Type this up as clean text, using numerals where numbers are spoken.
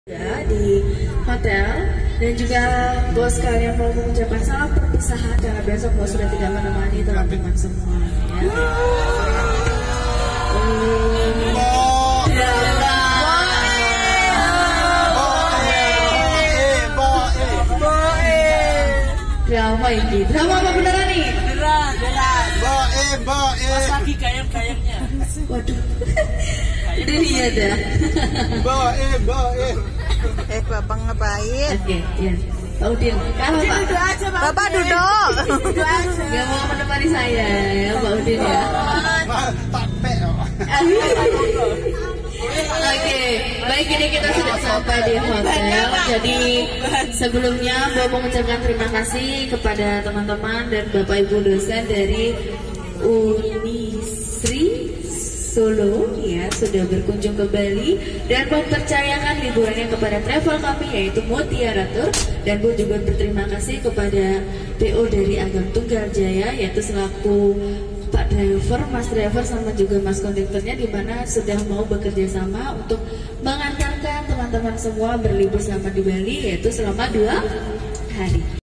Ya, di hotel. Dan juga bos kalian mau mengucapkan salam perpisahan karena besok bos sudah tidak menemani teman-teman semua ya. Drama ini, drama apa beneran nih? Beneran. Boe. Pas lagi gayang-gayangnya. Waduh, ini dia dah. Boe. Bapak ngapain? Oke, ya. Pak Udin, kalau Pak, Duduk aja, Pak. Bapak duduk. Duduk aja. nggak mau menemani saya ya Pak Udin ya. Tak pe. Oke, baik, ini kita sudah sampai di hotel. Jadi sebelumnya Bobo mengucapkan terima kasih kepada teman-teman dan Bapak Ibu dosen dari Unisri Solo ya sudah berkunjung ke Bali dan mempercayakan liburannya kepada travel kami yaitu Mutiara Tour. Dan Bu juga berterima kasih kepada PO dari Agam Tunggal Jaya yaitu selaku Pak driver, Mas driver sama juga Mas konduktornya di mana sudah mau bekerja sama untuk mengantarkan teman-teman semua berlibur selama di Bali yaitu selama 2 hari.